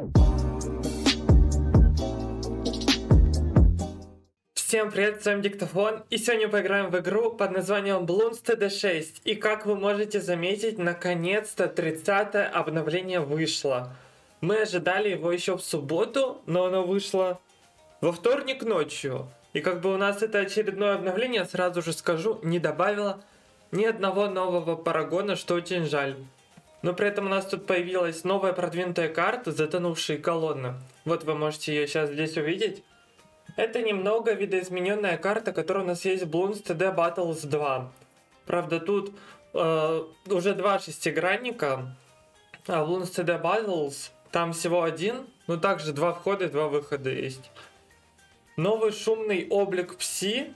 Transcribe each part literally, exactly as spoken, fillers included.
Всем привет, с вами Диктофон, и сегодня поиграем в игру под названием Bloons ти ди шесть. И как вы можете заметить, наконец-то тридцатое обновление вышло. Мы ожидали его еще в субботу, но оно вышло во вторник ночью. И как бы у нас это очередное обновление, сразу же скажу, не добавило ни одного нового парагона, что очень жаль. Но при этом у нас тут появилась новая продвинутая карта, затонувшие колонны. Вот вы можете ее сейчас здесь увидеть. Это немного видоизмененная карта, которая у нас есть в Bloons ти ди Battles два. Правда, тут э, уже два шестигранника, а в Bloons ти ди Battles там всего один, но также два входа и два выхода есть. Новый шумный облик Пси.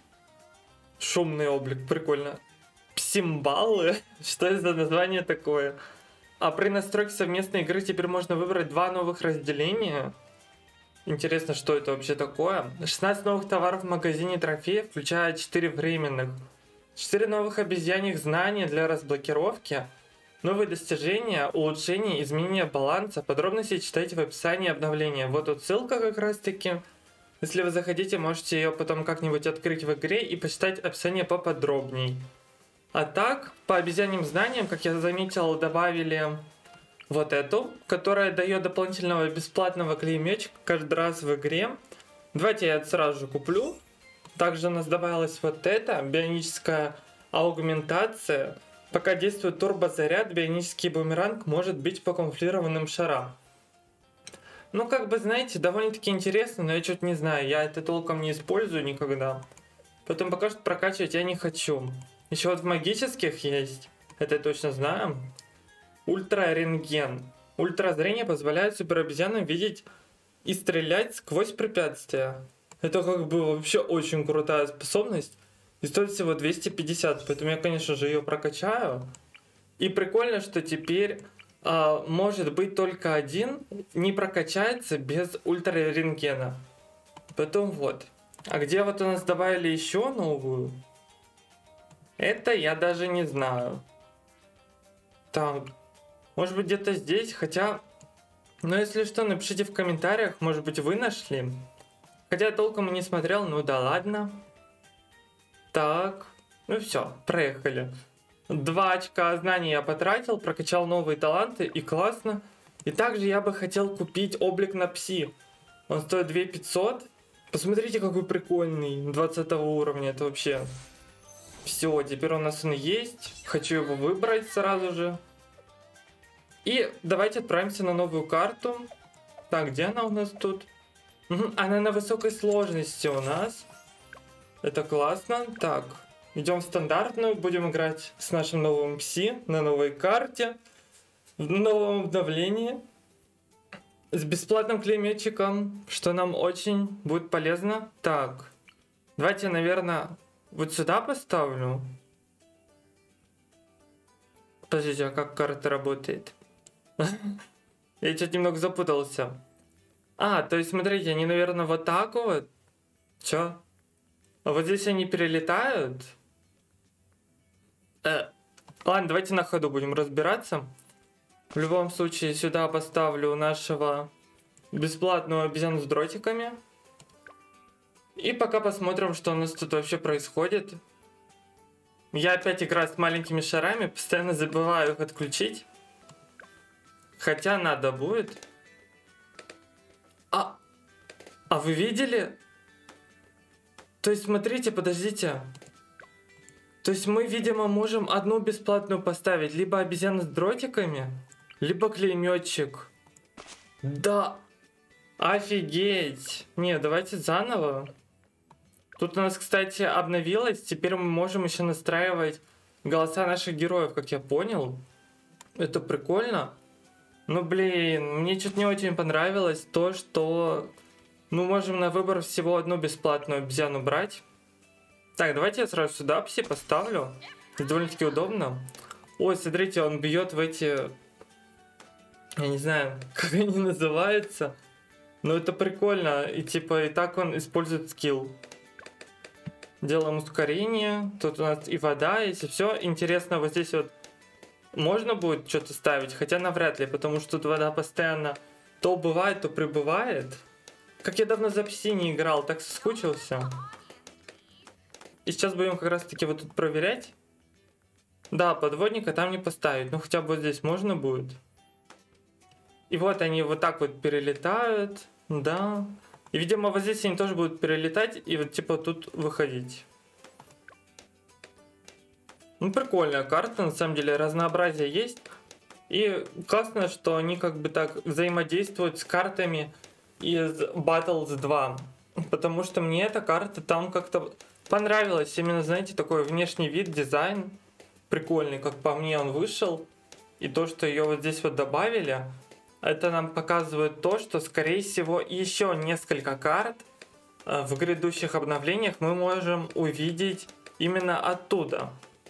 Шумный облик, прикольно. Псимбаллы? Что это за название такое? А при настройке совместной игры теперь можно выбрать два новых разделения. Интересно, что это вообще такое. шестнадцать новых товаров в магазине трофеев, включая четыре временных. четыре новых обезьяньих знания для разблокировки. Новые достижения, улучшения, изменения баланса. Подробности читайте в описании обновления. Вот тут ссылка как раз таки. Если вы захотите, можете ее потом как-нибудь открыть в игре и почитать описание поподробней. А так, по обезьяньим знаниям, как я заметил, добавили вот эту, которая дает дополнительного бесплатного клеймечка каждый раз в игре. Давайте я это сразу же куплю. Также у нас добавилась вот эта бионическая аугментация. Пока действует турбозаряд, бионический бумеранг может быть по камуфлированным шарам. Ну, как бы, знаете, довольно-таки интересно, но я что-то не знаю. Я это толком не использую никогда. Поэтому пока что прокачивать я не хочу. Еще вот в магических есть, это я точно знаю. Ультрарентген. Ультразрение позволяет суперобезьянам видеть и стрелять сквозь препятствия. Это как бы вообще очень крутая способность. И стоит всего двести пятьдесят, поэтому я, конечно же, ее прокачаю. И прикольно, что теперь а, может быть только один, не прокачается без ультрарентгена. Потом вот. А где вот у нас добавили еще новую? Это я даже не знаю. Так. Может быть где-то здесь, хотя... Ну если что, напишите в комментариях, может быть вы нашли. Хотя я толком и не смотрел, ну да ладно. Так, ну все, проехали. Два очка знаний я потратил, прокачал новые таланты и классно. И также я бы хотел купить облик на Пси. Он стоит две тысячи пятьсот. Посмотрите, какой прикольный, двадцатого уровня, это вообще... Все, теперь у нас он есть. Хочу его выбрать сразу же. И давайте отправимся на новую карту. Так, где она у нас тут? Угу, она на высокой сложности у нас. Это классно. Так, идем в стандартную. Будем играть с нашим новым Пси на новой карте. В новом обновлении. С бесплатным клеймечиком, что нам очень будет полезно. Так, давайте, наверное, вот сюда поставлю. Подождите, а как карта работает? Я что-то немного запутался. А, то есть, смотрите, они, наверное, вот так вот. Чё? А вот здесь они перелетают. Э, ладно, давайте на ходу будем разбираться. В любом случае, сюда поставлю нашего бесплатного обезьяну с дротиками. И пока посмотрим, что у нас тут вообще происходит. Я опять играю с маленькими шарами, постоянно забываю их отключить. Хотя надо будет. А, а вы видели? То есть, смотрите, подождите. То есть мы, видимо, можем одну бесплатную поставить. Либо обезьяну с дротиками, либо клеймётчик. Да. Офигеть. Не, давайте заново. Тут у нас, кстати, обновилось. Теперь мы можем еще настраивать голоса наших героев, как я понял. Это прикольно. Ну, блин, мне что-то не очень понравилось то, что мы можем на выбор всего одну бесплатную обезьяну брать. Так, давайте я сразу сюда Пси поставлю. Это довольно-таки удобно. Ой, смотрите, он бьет в эти... Я не знаю, как они называются. Но это прикольно. И типа, и так он использует скилл. Делаем ускорение. Тут у нас и вода, если все. Интересно, вот здесь вот можно будет что-то ставить, хотя навряд ли, потому что тут вода постоянно То убывает, то прибывает. Как я давно за пси не играл, так соскучился. И сейчас будем как раз таки вот тут проверять. Да, подводника там не поставить, ну хотя бы вот здесь можно будет. И вот они вот так вот перелетают, да. И, видимо, вот здесь они тоже будут перелетать и вот типа тут выходить. Ну, прикольная карта, на самом деле, разнообразие есть. И классно, что они как бы так взаимодействуют с картами из Battles два. Потому что мне эта карта там как-то понравилась. Именно, знаете, такой внешний вид, дизайн. Прикольный, как по мне он вышел. И то, что ее вот здесь вот добавили, это нам показывает то, что, скорее всего, еще несколько карт в грядущих обновлениях мы можем увидеть именно оттуда.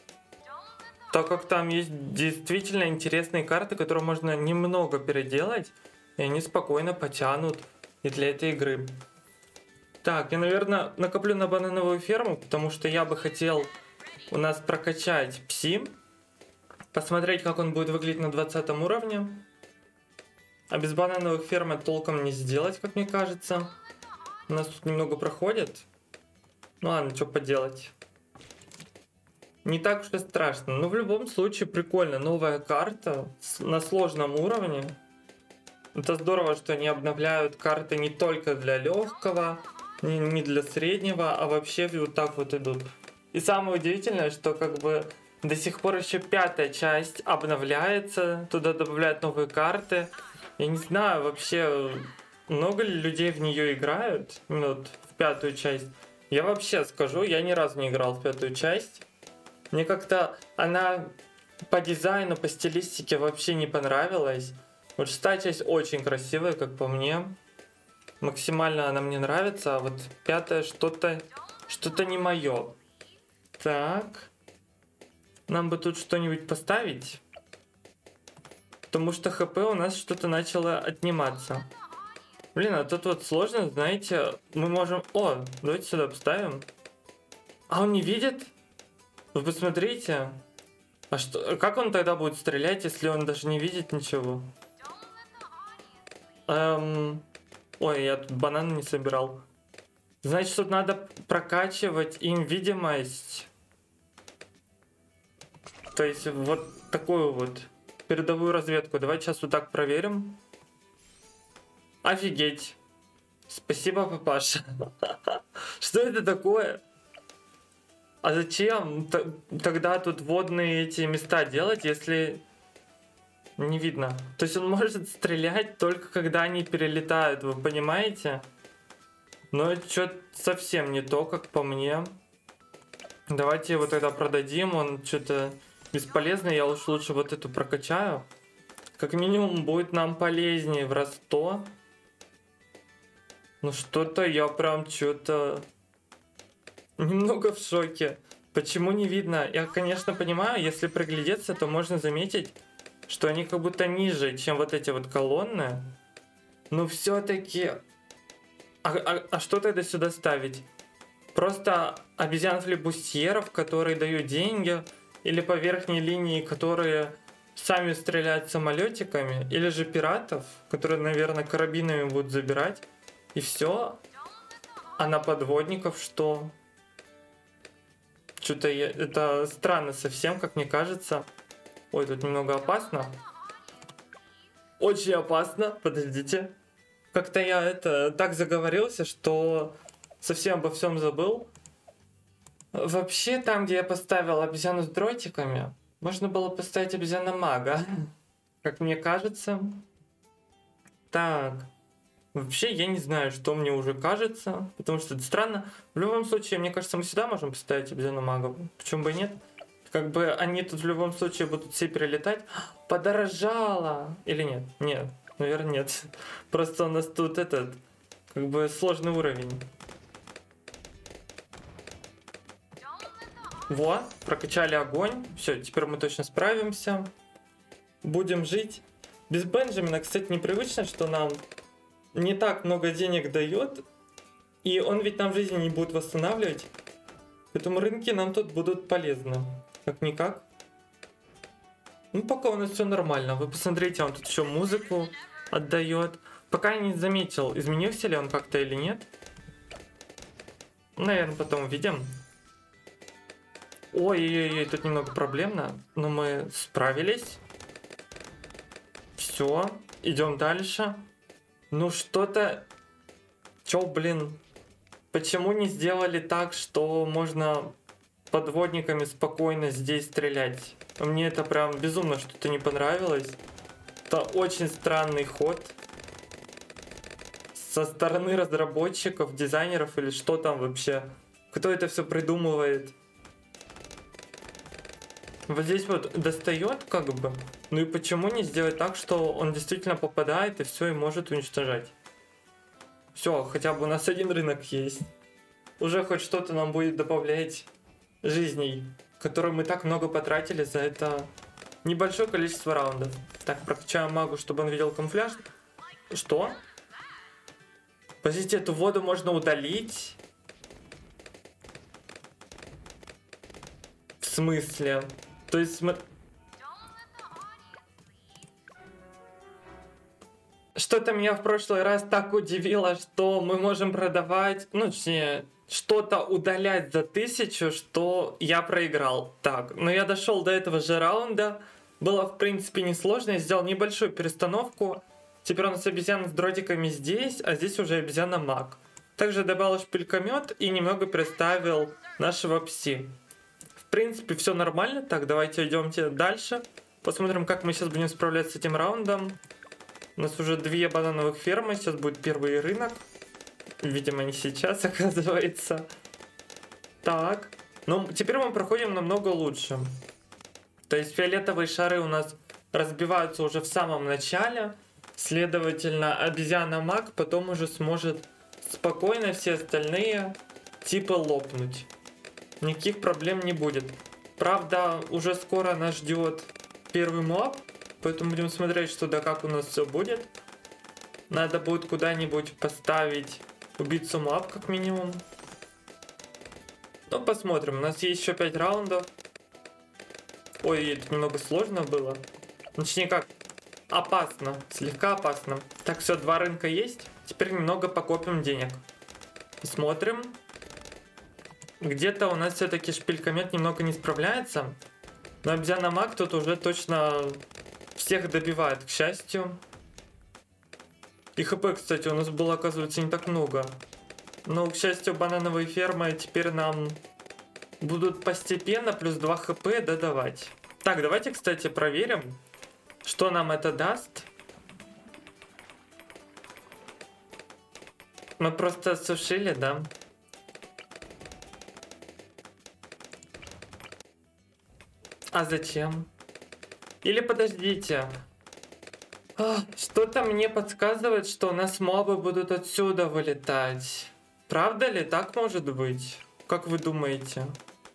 Так как там есть действительно интересные карты, которые можно немного переделать, и они спокойно потянут и для этой игры. Так, я, наверное, накоплю на банановую ферму, потому что я бы хотел у нас прокачать пси, посмотреть, как он будет выглядеть на двадцатом уровне. А без банановых ферм толком не сделать, как мне кажется. У нас тут немного проходит. Ну ладно, что поделать. Не так уж и страшно. Но в любом случае прикольно. Новая карта на сложном уровне. Это здорово, что они обновляют карты не только для легкого, не, не для среднего, а вообще вот так вот идут. И самое удивительное, что как бы до сих пор еще пятая часть обновляется. Туда добавляют новые карты. Я не знаю, вообще, много ли людей в нее играют, именно вот в пятую часть. Я вообще скажу, я ни разу не играл в пятую часть. Мне как-то она по дизайну, по стилистике вообще не понравилась. Вот шестая часть очень красивая, как по мне. Максимально она мне нравится, а вот пятая что-то что-то не мое. Так. Нам бы тут что-нибудь поставить. Потому что хп у нас что-то начало отниматься. Блин, а тут вот сложно, знаете, мы можем... О, давайте сюда поставим. А он не видит? Вы посмотрите. А что, как он тогда будет стрелять, если он даже не видит ничего? Эм... Ой, я тут бананы не собирал. Значит, тут надо прокачивать им видимость. То есть вот такую вот передовую разведку. Давайте сейчас вот так проверим. Офигеть. Спасибо, папаша. Что это такое? А зачем тогда тут водные эти места делать, если не видно? То есть он может стрелять только когда они перелетают, вы понимаете? Но это что-то совсем не то, как по мне. Давайте его тогда продадим, он что-то бесполезный, я уж лучше вот эту прокачаю. Как минимум будет нам полезнее в раз сто. Ну что-то я прям что-то немного в шоке. Почему не видно? Я, конечно, понимаю, если приглядеться, то можно заметить, что они как будто ниже, чем вот эти вот колонны. Но все-таки... А, а, а что тогда сюда ставить? Просто обезьян-флебустьеров, которые дают деньги, или по верхней линии, которые сами стреляют самолетиками, или же пиратов, которые, наверное, карабинами будут забирать. И все. А на подводников что? Что-то я... это странно совсем, как мне кажется. Ой, тут немного опасно. Очень опасно. Подождите. Как-то я это так заговорился, что совсем обо всем забыл. Вообще, там, где я поставил обезьяну с дротиками, можно было поставить обезьяна-мага. Как мне кажется. Так. Вообще, я не знаю, что мне уже кажется, потому что это странно. В любом случае, мне кажется, мы сюда можем поставить обезьяну-мага. Почему бы и нет? Как бы они тут в любом случае будут все перелетать. Подорожало! Или нет? Нет. Наверное, нет. Просто у нас тут этот, как бы, сложный уровень. Вот, прокачали огонь. Все, теперь мы точно справимся. Будем жить. Без Бенджамина, кстати, непривычно, что нам не так много денег дает. И он ведь нам жизнь не будет восстанавливать. Поэтому рынки нам тут будут полезны. Как-никак. Ну, пока у нас все нормально. Вы посмотрите, он тут еще музыку отдает. Пока я не заметил, изменился ли он как-то или нет. Наверное, потом увидим. Ой-ой-ой, тут немного проблемно, но мы справились. Все, идем дальше. Ну что-то... Чё, блин? Почему не сделали так, что можно подводниками спокойно здесь стрелять? Мне это прям безумно что-то не понравилось. Это очень странный ход. Со стороны разработчиков, дизайнеров или что там вообще? Кто это все придумывает? Вот здесь вот достает как бы. Ну и почему не сделать так, что он действительно попадает и все и может уничтожать? Все, хотя бы у нас один рынок есть. Уже хоть что-то нам будет добавлять жизней, которые мы так много потратили за это небольшое количество раундов. Так, прокачаем магу, чтобы он видел камуфляж. Что? Подождите, эту воду можно удалить? В смысле? То есть мы... Что-то меня в прошлый раз так удивило, что мы можем продавать, ну, точнее, что-то удалять за тысячу, что я проиграл. Так, но я дошел до этого же раунда. Было, в принципе, несложно. Я сделал небольшую перестановку. Теперь у нас обезьяна с дротиками здесь, а здесь уже обезьяна маг. Также добавил шпилькомет и немного переставил нашего пси. В принципе, все нормально. Так, давайте идемте дальше. Посмотрим, как мы сейчас будем справляться с этим раундом. У нас уже две банановых фермы. Сейчас будет первый рынок. Видимо, не сейчас, оказывается. Так. Ну, теперь мы проходим намного лучше. То есть фиолетовые шары у нас разбиваются уже в самом начале. Следовательно, обезьяна-маг потом уже сможет спокойно все остальные типы лопнуть. Никаких проблем не будет. Правда, уже скоро нас ждет первый моб. Поэтому будем смотреть, что да как у нас все будет. Надо будет куда-нибудь поставить убийцу моб, как минимум. Ну, посмотрим. У нас есть еще пять раундов. Ой, это немного сложно было. Точнее как, опасно. Слегка опасно. Так, все, два рынка есть. Теперь немного покопим денег. Смотрим. Где-то у нас все-таки шпилькомет немного не справляется. Но обезьяна маг тут уже точно всех добивает, к счастью. И хп, кстати, у нас было, оказывается, не так много. Но, к счастью, банановые фермы теперь нам будут постепенно плюс два хп додавать. Так, давайте, кстати, проверим, что нам это даст. Мы просто осушили, да? А зачем? Или подождите. А, что-то мне подсказывает, что у нас мобы будут отсюда вылетать. Правда ли так может быть? Как вы думаете?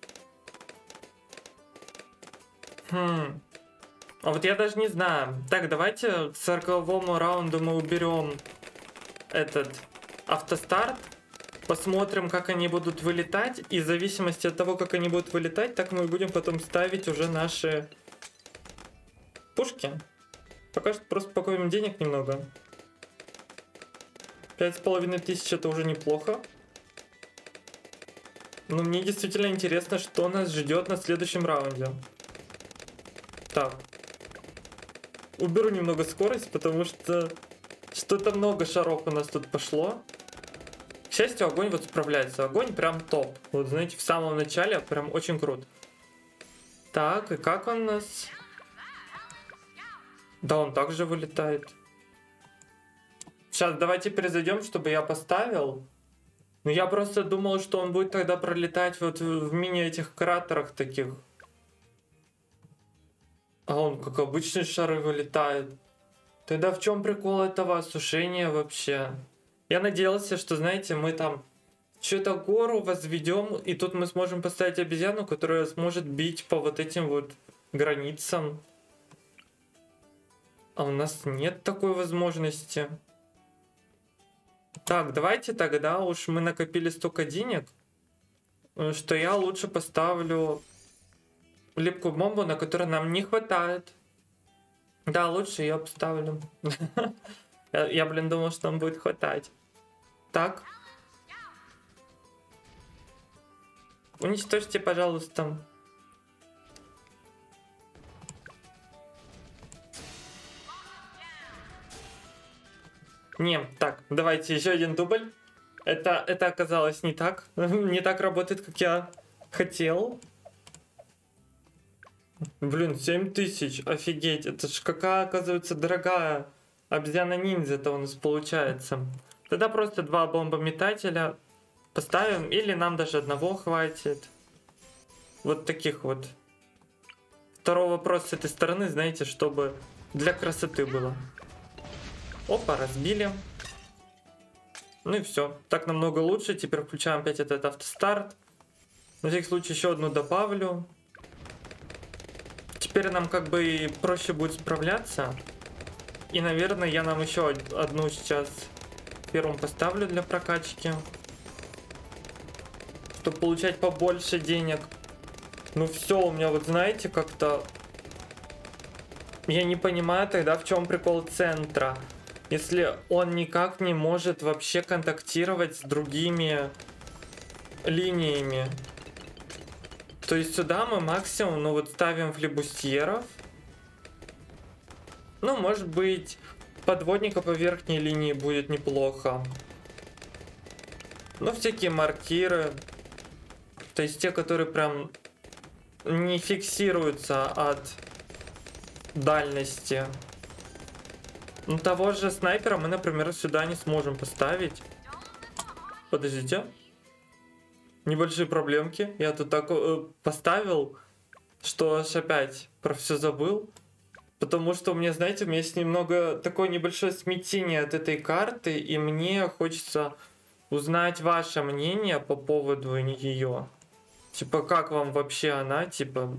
Хм. А вот я даже не знаю. Так, давайте к сороковому раунду мы уберем этот автостарт. Посмотрим, как они будут вылетать. И в зависимости от того, как они будут вылетать, так мы будем потом ставить уже наши пушки. Пока что просто покоим денег немного. Пять с половиной тысяч это уже неплохо. Но мне действительно интересно, что нас ждет на следующем раунде. Так. Уберу немного скорость, потому что что-то много шаров у нас тут пошло. К счастью, огонь вот справляется. Огонь прям топ. Вот знаете, в самом начале прям очень крут. Так, и как он нас... Да, он также вылетает. Сейчас давайте перезайдем, чтобы я поставил. Ну я просто думал, что он будет тогда пролетать вот в мини этих кратерах таких. А он как обычные шары вылетает. Тогда в чем прикол этого осушения вообще? Я надеялся, что, знаете, мы там что-то гору возведем, и тут мы сможем поставить обезьяну, которая сможет бить по вот этим вот границам. А у нас нет такой возможности. Так, давайте тогда уж мы накопили столько денег, что я лучше поставлю липкую бомбу, на которой нам не хватает. Да, лучше ее поставлю. Я, я, блин, думал, что нам будет хватать. Так. Уничтожьте, пожалуйста. Не, так, давайте еще один дубль. Это, это оказалось не так. Не так работает, как я хотел. Блин, семь тысяч, офигеть. Это ж какая, оказывается, дорогая обезьяна-ниндзя-то у нас получается. Тогда просто два бомбометателя поставим, или нам даже одного хватит. Вот таких вот. Второй вопрос с этой стороны, знаете, чтобы для красоты было. Опа, разбили. Ну и все. Так намного лучше. Теперь включаем опять этот автостарт. На всякий случай еще одну добавлю. Теперь нам как бы проще будет справляться. И, наверное, я нам еще одну сейчас первым поставлю для прокачки. Чтобы получать побольше денег. Ну все, у меня вот знаете, как-то... Я не понимаю тогда, в чем прикол центра. Если он никак не может вообще контактировать с другими линиями. То есть сюда мы максимум, ну вот ставим флебустьеров. Ну, может быть, подводника по верхней линии будет неплохо. Ну, всякие маркиры. То есть те, которые прям не фиксируются от дальности. Ну, того же снайпера мы, например, сюда не сможем поставить. Подождите. Небольшие проблемки. Я тут так э, поставил, что аж опять про все забыл. Потому что у меня, знаете, у меня есть немного такое небольшое смятение от этой карты. И мне хочется узнать ваше мнение по поводу ее. Типа, как вам вообще она? Типа,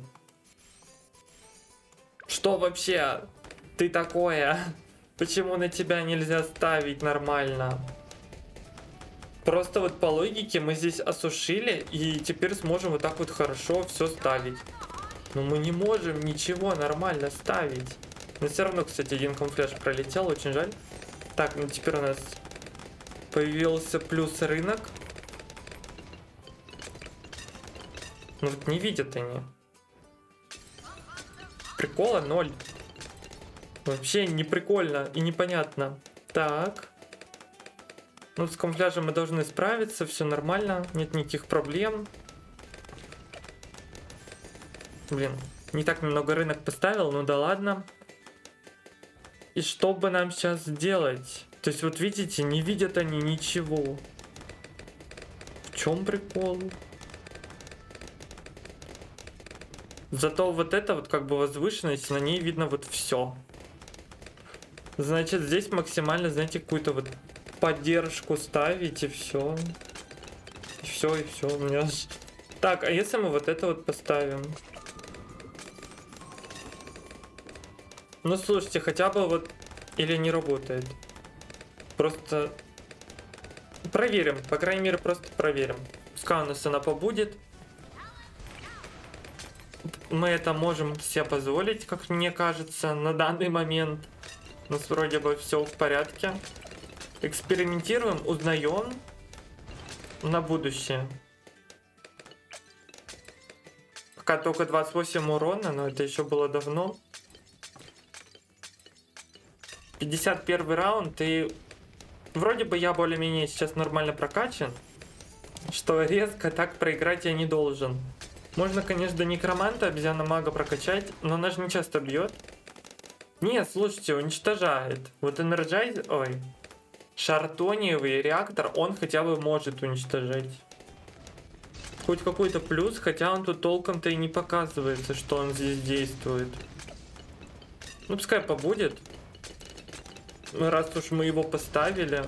что вообще ты такое? Почему на тебя нельзя ставить нормально? Просто вот по логике мы здесь осушили, и теперь сможем вот так вот хорошо все ставить. Но мы не можем ничего нормально ставить. Но все равно, кстати, один камуфляж пролетел, очень жаль. Так, ну теперь у нас появился плюс рынок. Ну вот не видят они. Прикола ноль. Вообще не прикольно и непонятно. Так. Ну, с камуфляжем мы должны справиться, все нормально, нет никаких проблем. Блин, не так много рынок поставил, ну да ладно. И что бы нам сейчас сделать? То есть вот видите, не видят они ничего. В чем прикол? Зато вот это вот как бы возвышенность, на ней видно вот все. Значит, здесь максимально, знаете, какую-то вот поддержку ставить, и все. И все, и все. У меня... Так, а если мы вот это вот поставим? Ну, слушайте, хотя бы вот... Или не работает? Просто... Проверим. По крайней мере, просто проверим. Пускай у нас она побудет. Мы это можем себе позволить, как мне кажется, на данный момент. У нас вроде бы все в порядке. Экспериментируем, узнаем на будущее. Пока только двадцать восемь урона, но это еще было давно. пятьдесят первый раунд, и вроде бы я более-менее сейчас нормально прокачан, что резко так проиграть я не должен. Можно, конечно, до некроманта обезьяна-мага прокачать, но она же не часто бьет. Нет, слушайте, уничтожает. Вот Энерджайз... Ой. Шартониевый реактор, он хотя бы может уничтожать. Хоть какой-то плюс, хотя он тут толком-то и не показывается, что он здесь действует. Ну, пускай побудет. Раз уж мы его поставили.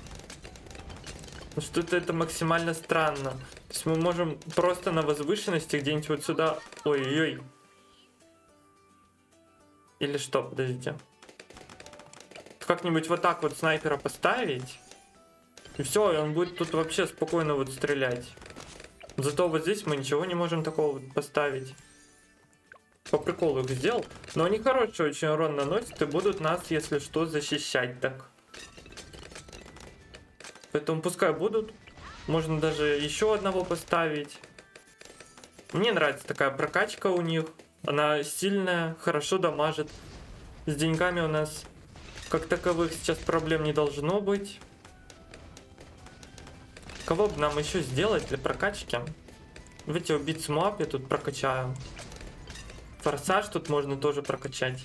Что-то это максимально странно. То есть мы можем просто на возвышенности где-нибудь вот сюда... Ой-ой-ой. Или что, подождите. Как-нибудь вот так вот снайпера поставить. И все, и он будет тут вообще спокойно вот стрелять. Зато вот здесь мы ничего не можем такого вот поставить. По приколу их сделал. Но они хороший очень урон наносят и будут нас, если что, защищать так. Поэтому пускай будут. Можно даже еще одного поставить. Мне нравится такая прокачка у них. Она сильная, хорошо дамажит. С деньгами у нас как таковых сейчас проблем не должно быть. Кого бы нам еще сделать для прокачки? Давайте убийцу мап я тут прокачаю. Форсаж тут можно тоже прокачать.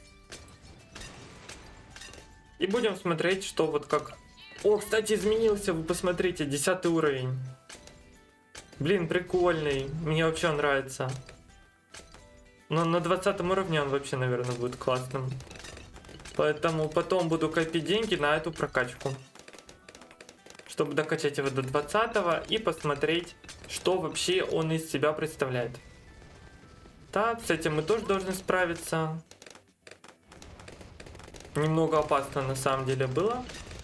И будем смотреть, что вот как... О, кстати, изменился, вы посмотрите, десятый уровень. Блин, прикольный, мне вообще нравится. Но на двадцатом уровне он вообще, наверное, будет классным. Поэтому потом буду копить деньги на эту прокачку. Чтобы докачать его до двадцатого и посмотреть, что вообще он из себя представляет. Так, с этим мы тоже должны справиться. Немного опасно на самом деле было.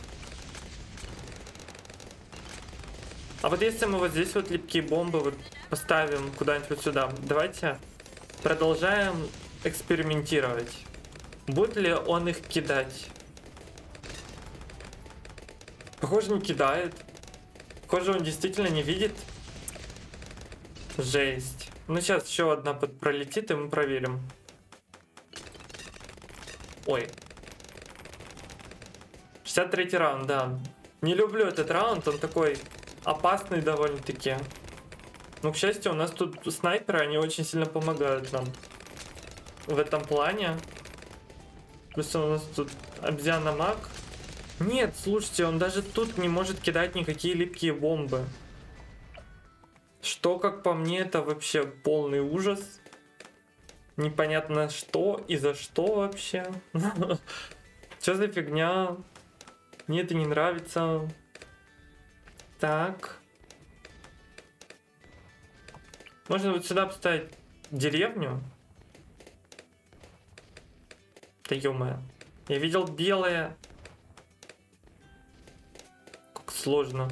А вот если мы вот здесь вот липкие бомбы вот поставим куда-нибудь вот сюда, давайте продолжаем экспериментировать. Будет ли он их кидать? Похоже, не кидает. Похоже, он действительно не видит. Жесть. Ну, сейчас еще одна пролетит, и мы проверим. Ой. шестьдесят третий раунд, да. Не люблю этот раунд, он такой опасный довольно-таки. Но, к счастью, у нас тут снайперы, они очень сильно помогают нам в этом плане. Плюс у нас тут обезьяна-маг. Нет, слушайте, он даже тут не может кидать никакие липкие бомбы. Что, как по мне, это вообще полный ужас. Непонятно что и за что вообще. Что за фигня? Мне это не нравится. Так. Можно вот сюда поставить деревню. Да ё-моё. Я видел белое. Как сложно.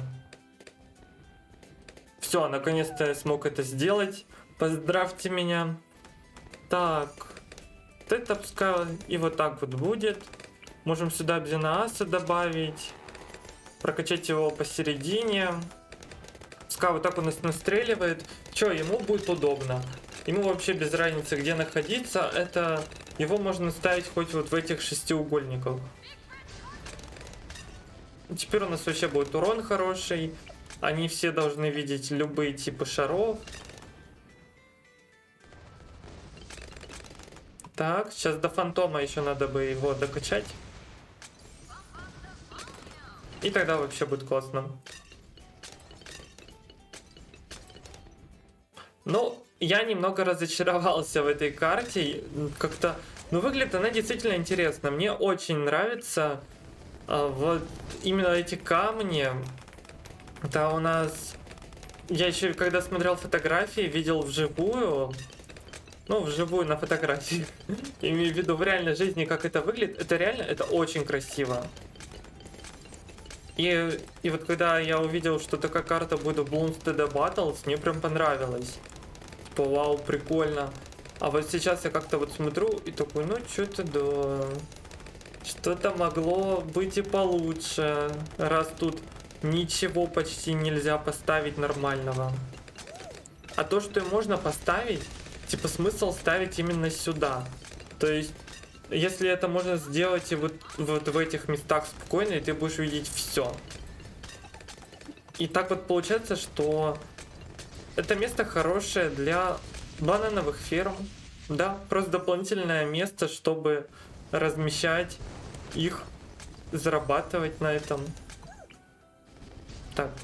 Все, наконец-то я смог это сделать. Поздравьте меня. Так. Вот это пускай и вот так вот будет. Можем сюда обезьяна-аса добавить. Прокачать его посередине. Пускай вот так у нас настреливает. Че, ему будет удобно. Ему вообще без разницы, где находиться. Это его можно ставить хоть вот в этих шестиугольниках. Теперь у нас вообще будет урон хороший. Они все должны видеть любые типы шаров. Так, сейчас до фантома еще надо бы его докачать. И тогда вообще будет классно. Ну, я немного разочаровался в этой карте. Как-то, ну, выглядит она действительно интересно. Мне очень нравится а, вот именно эти камни. Это у нас... Я еще, когда смотрел фотографии, видел вживую. Ну, вживую на фотографии. Имею в виду в реальной жизни, как это выглядит. Это реально, это очень красиво. И, и вот когда я увидел, что такая карта будет в Bloons ти ди Battles, мне прям понравилось. Типа, вау, прикольно. А вот сейчас я как-то вот смотрю и такой, ну, что-то да... Что-то могло быть и получше, раз тут ничего почти нельзя поставить нормального. А то, что и можно поставить, типа, смысл ставить именно сюда. То есть... Если это можно сделать и вот, вот в этих местах спокойно, и ты будешь видеть все. И так вот получается, что это место хорошее для банановых ферм. Да, просто дополнительное место, чтобы размещать их, зарабатывать на этом. Так.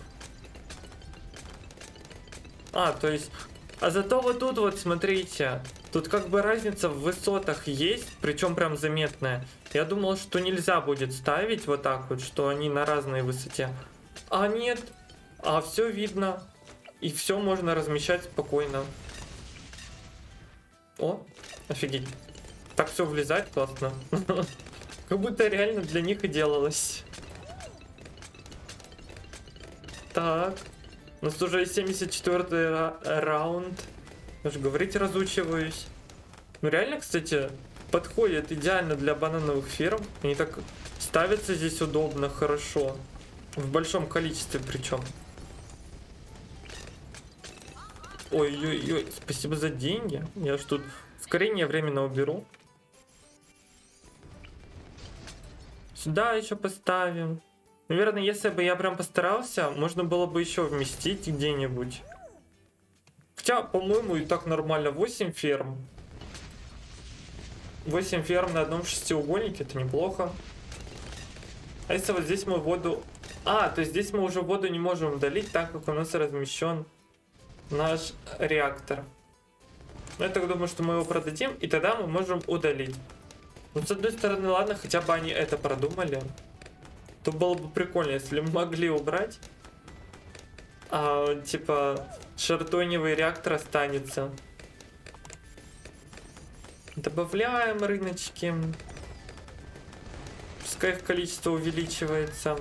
А, то есть... А зато вот тут вот, смотрите... Тут как бы разница в высотах есть, причем прям заметная. Я думал, что нельзя будет ставить вот так вот, что они на разной высоте. А нет, а все видно. И все можно размещать спокойно. О, офигеть. Так все влезает классно. Как будто реально для них и делалось. Так. У нас уже семьдесят четвёртый ра раунд. Даже говорить разучиваюсь. Ну реально, кстати, подходит идеально для банановых ферм. Они так ставятся здесь удобно, хорошо. В большом количестве причем. Ой-ой-ой, спасибо за деньги. Я ж тут ускорение временно уберу. Сюда еще поставим. Наверное, если бы я прям постарался, можно было бы еще вместить где-нибудь. Хотя, по-моему, и так нормально. восемь ферм. восемь ферм на одном шестиугольнике, это неплохо. А если вот здесь мы воду... А, то есть здесь мы уже воду не можем удалить, так как у нас размещен наш реактор. Но я так думаю, что мы его продадим, и тогда мы можем удалить. Ну, с одной стороны, ладно, хотя бы они это продумали. То было бы прикольно, если мы могли убрать. А, типа, шартоневый реактор останется. Добавляем рыночки. Пускай их количество увеличивается.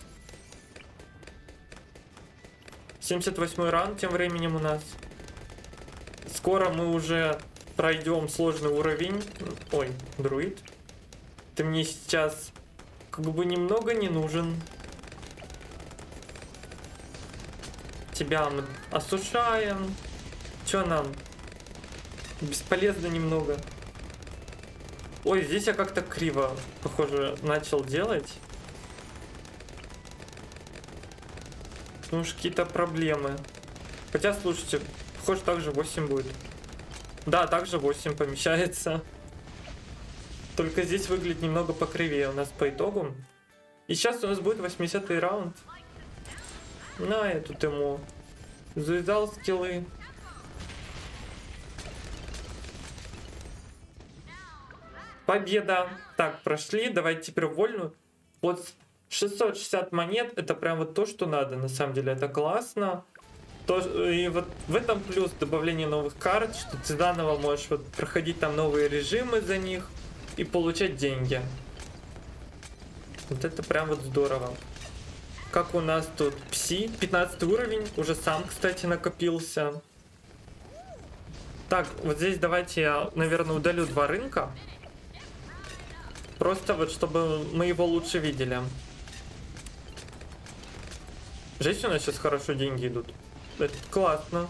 семьдесят восьмой раунд тем временем у нас. Скоро мы уже пройдем сложный уровень. Ой, друид. Ты мне сейчас как бы немного не нужен. Тебя мы осушаем. Чё нам? Бесполезно немного. Ой, здесь я как-то криво, похоже, начал делать. Ну уж какие-то проблемы. Хотя, слушайте, похоже, также восемь будет. Да, также восемь помещается. Только здесь выглядит немного покривее у нас по итогу. И сейчас у нас будет восьмидесятый раунд. На, я тут ему завязал скиллы. Победа. Так, прошли. Давайте теперь вольную. Вот шестьсот шестьдесят монет. Это прям вот то, что надо. На самом деле это классно. То, и вот в этом плюс добавление новых карт, что ты заново можешь вот проходить там новые режимы за них и получать деньги. Вот это прям вот здорово. Как у нас тут пси, пятнадцатый уровень, уже сам, кстати, накопился. Так, вот здесь давайте я, наверное, удалю два рынка. Просто вот, чтобы мы его лучше видели. Жесть, у нас сейчас хорошо деньги идут. Это классно.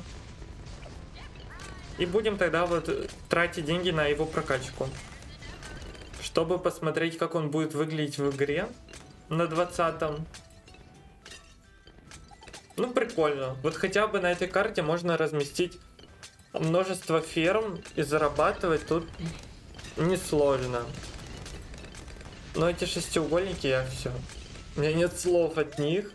И будем тогда вот тратить деньги на его прокачку. Чтобы посмотреть, как он будет выглядеть в игре на двадцатом. Ну, прикольно. Вот хотя бы на этой карте можно разместить множество ферм и зарабатывать тут несложно. Но эти шестиугольники, я все. У меня нет слов от них.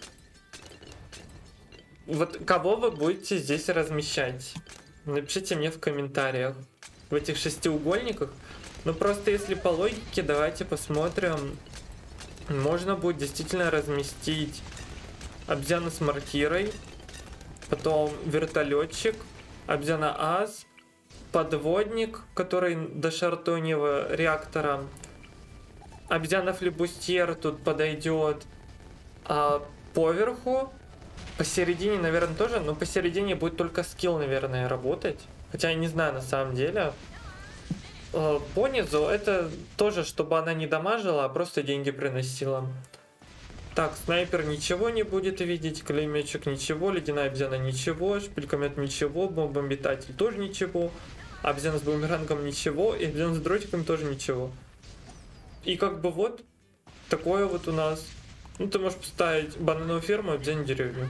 Вот кого вы будете здесь размещать? Напишите мне в комментариях. В этих шестиугольниках. Ну просто если по логике, давайте посмотрим. Можно будет действительно разместить обезьяну с мортирой. Потом вертолетчик. Обезьяна ас. Подводник, который до шартоневого реактора. Обезьяна флебустьер тут подойдет. А поверху. Посередине, наверное, тоже, но посередине будет только скилл, наверное, работать. Хотя я не знаю на самом деле. Понизу это тоже, чтобы она не дамажила, а просто деньги приносила. Так, снайпер ничего не будет видеть, клеймечек ничего, ледяная обезьяна ничего, шпилькомет ничего, бомбометатель тоже ничего, обезьяна с бумерангом ничего, и обезьяна с дротиком тоже ничего. И как бы вот такое вот у нас. Ну, ты можешь поставить банановую ферму, обезьяну деревню.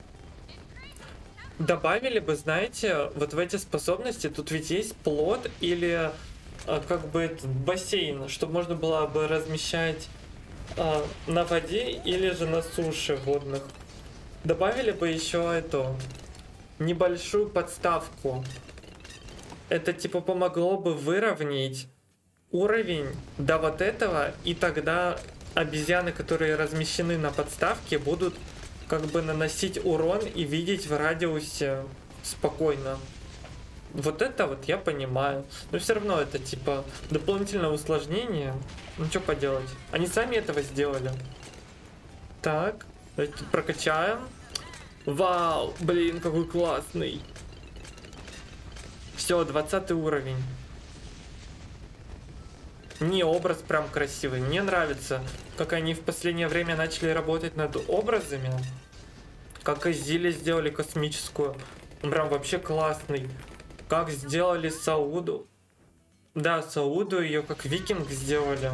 Добавили бы, знаете, вот в эти способности, тут ведь есть плот или а, как бы этот бассейн, чтобы можно было бы размещать а, на воде или же на суше водных. Добавили бы еще эту небольшую подставку. Это типа помогло бы выровнять уровень до вот этого, и тогда обезьяны, которые размещены на подставке, будут как бы наносить урон и видеть в радиусе спокойно. Вот это вот я понимаю. Но все равно это типа дополнительное усложнение. Ну что поделать. Они сами этого сделали. Так, давайте прокачаем. Вау, блин, какой классный. Все, двадцатый уровень. Не, образ прям красивый. Мне нравится, как они в последнее время начали работать над образами. Как Азили сделали космическую. Он прям вообще классный. Как сделали Сауду. Да, Сауду ее как викинг сделали.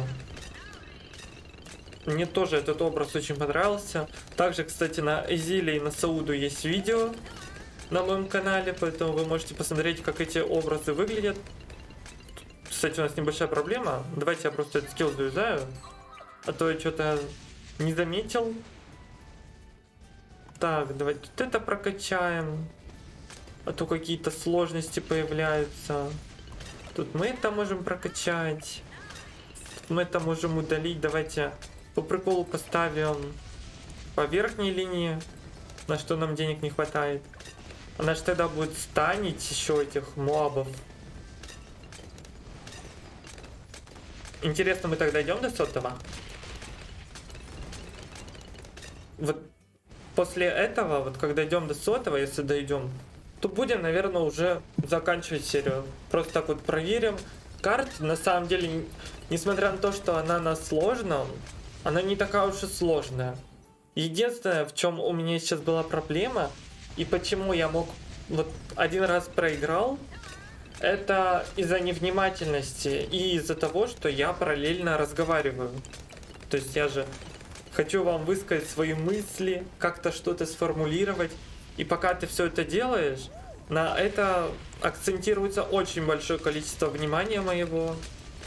Мне тоже этот образ очень понравился. Также, кстати, на Азили и на Сауду есть видео на моем канале, поэтому вы можете посмотреть, как эти образы выглядят. Кстати, у нас небольшая проблема. Давайте я просто этот скилл завязаю. А то я что-то не заметил. Так, давайте вот это прокачаем. А то какие-то сложности появляются. Тут мы это можем прокачать. Тут мы это можем удалить. Давайте по приколу поставим по верхней линии, на что нам денег не хватает. Она же тогда будет станить еще этих мобов. Интересно, мы тогда идем до сотого? Вот после этого, вот когда идем до сотого, если дойдем, то будем, наверное, уже заканчивать серию. Просто так вот проверим. Карта, на самом деле, несмотря на то, что она на сложном, она не такая уж и сложная. Единственное, в чем у меня сейчас была проблема, и почему я мог вот один раз проиграл, это из-за невнимательности и из-за того, что я параллельно разговариваю. То есть я же хочу вам высказать свои мысли, как-то что-то сформулировать. И пока ты все это делаешь, на это акцентируется очень большое количество внимания моего.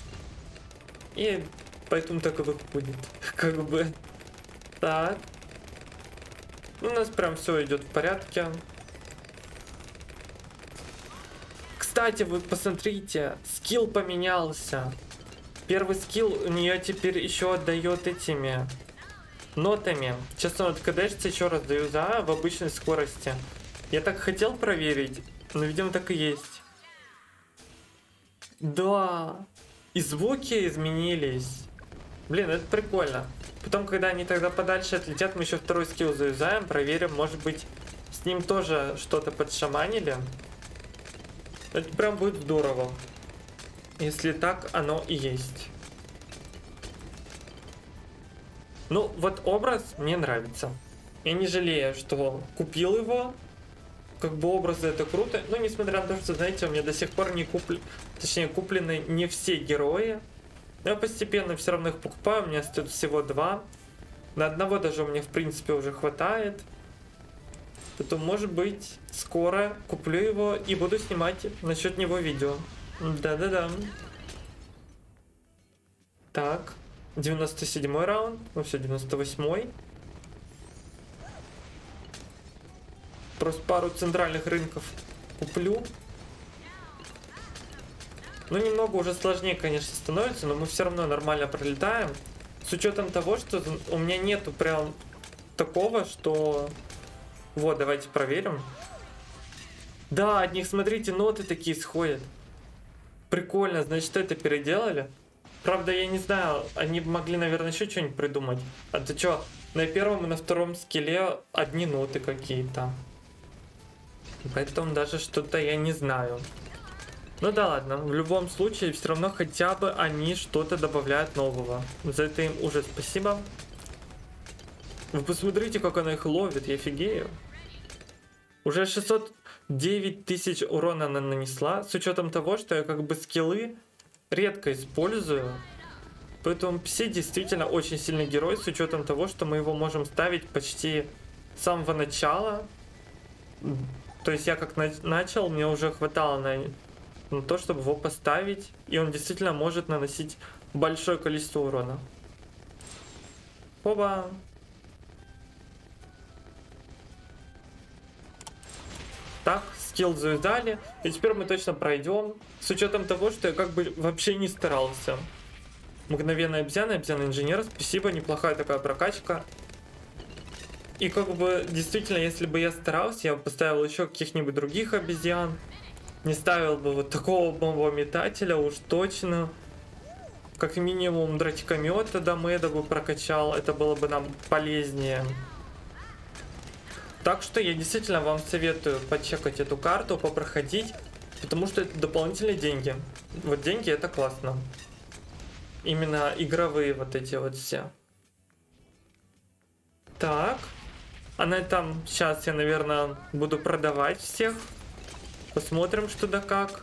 И поэтому так и выходит. Как бы. Так. У нас прям все идет в порядке. Кстати, вы посмотрите, скилл поменялся. Первый скилл у нее теперь еще отдает этими нотами. Сейчас он откадешится, еще раз даю за в обычной скорости. Я так хотел проверить, но видимо так и есть. Да, и звуки изменились. Блин, это прикольно. Потом, когда они тогда подальше отлетят, мы еще второй скилл заюзаем, проверим, может быть, с ним тоже что-то подшаманили. Это прям будет здорово. Если так оно и есть. Ну, вот образ мне нравится. Я не жалею, что купил его. Как бы образы это круто. Но несмотря на то, что, знаете, у меня до сих пор не куплены, точнее, куплены не все герои. Но я постепенно все равно их покупаю. У меня стоит всего два. На одного даже у меня, в принципе, уже хватает. Поэтому, может быть, скоро куплю его и буду снимать насчет него видео. Да-да-да. Так. девяносто седьмой раунд. Ну все, девяносто восьмой. Просто пару центральных рынков куплю. Ну, немного уже сложнее, конечно, становится, но мы все равно нормально пролетаем. С учетом того, что у меня нету прям такого, что... Вот, давайте проверим. Да, от них, смотрите, ноты такие сходят. Прикольно, значит, это переделали. Правда, я не знаю, они могли, наверное, еще что-нибудь придумать. А ты что, на первом и на втором скилле одни ноты какие-то. Поэтому даже что-то я не знаю. Ну да ладно, в любом случае, все равно хотя бы они что-то добавляют нового. За это им уже спасибо. Вы посмотрите, как она их ловит, я офигею. Уже шестьсот девять тысяч урона она нанесла, с учетом того, что я как бы скиллы редко использую. Поэтому Пси действительно очень сильный герой, с учетом того, что мы его можем ставить почти с самого начала. То есть я как на начал, мне уже хватало на, на то, чтобы его поставить. И он действительно может наносить большое количество урона. Оба! Так, скилл завязали. И теперь мы точно пройдем. С учетом того, что я как бы вообще не старался. Мгновенная обезьяна, обезьяна-инженер. Спасибо, неплохая такая прокачка. И как бы действительно, если бы я старался, я бы поставил еще каких-нибудь других обезьян. Не ставил бы вот такого бомбометателя уж точно. Как минимум дратикомета до меда бы прокачал. Это было бы нам полезнее. Так что я действительно вам советую почекать эту карту, попроходить, потому что это дополнительные деньги. Вот деньги это классно. Именно игровые вот эти вот все. Так. А на этом сейчас я, наверное, буду продавать всех. Посмотрим, что да как.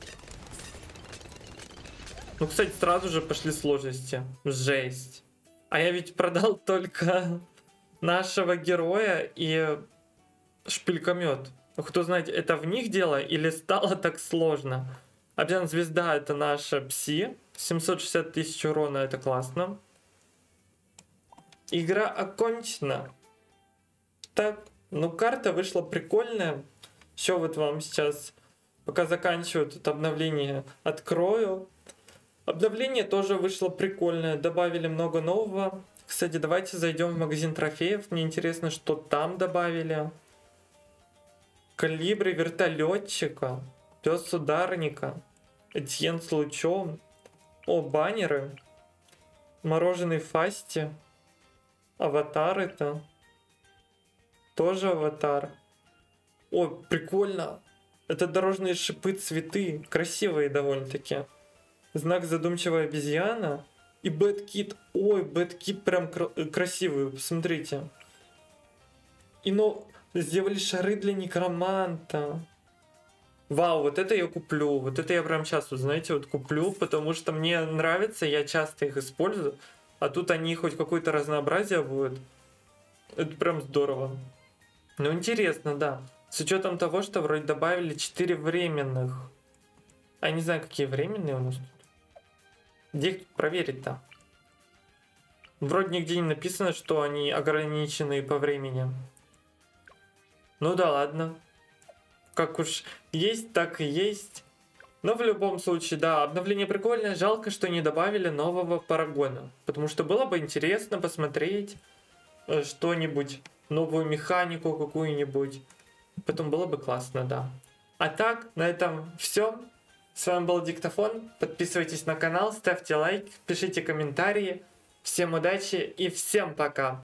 Ну, кстати, сразу же пошли сложности. Жесть. А я ведь продал только нашего героя и шпилькомет. Кто знает, это в них дело или стало так сложно? Обезьяна звезда — это наша пси. семьсот шестьдесят тысяч урона, это классно. Игра окончена. Так, ну карта вышла прикольная. Еще вот вам сейчас, пока заканчиваю тут обновление, открою. Обновление тоже вышло прикольное. Добавили много нового. Кстати, давайте зайдем в магазин трофеев. Мне интересно, что там добавили. Калибры вертолетчика. Пес ударника. Этьен с лучом. О, баннеры. Мороженый Фасти. Аватар это. Тоже аватар. О, прикольно. Это дорожные шипы, цветы. Красивые довольно-таки. Знак задумчивая обезьяна. И Бэткит. Ой, Бэткит прям кр- красивый. Посмотрите. И ну, сделали шары для некроманта. Вау, вот это я куплю. Вот это я прям сейчас, вот, знаете, вот куплю, потому что мне нравится, я часто их использую. А тут они хоть какое-то разнообразие будет. Это прям здорово. Ну, интересно, да. С учетом того, что вроде добавили четыре временных. А я не знаю, какие временные у нас тут. Где их тут проверить-то? Вроде нигде не написано, что они ограничены по времени. Ну да ладно. Как уж есть, так и есть. Но в любом случае, да, обновление прикольное. Жалко, что не добавили нового парагона. Потому что было бы интересно посмотреть что-нибудь, новую механику какую-нибудь. Потом было бы классно, да. А так, на этом все. С вами был Диктофон. Подписывайтесь на канал, ставьте лайк, пишите комментарии. Всем удачи и всем пока!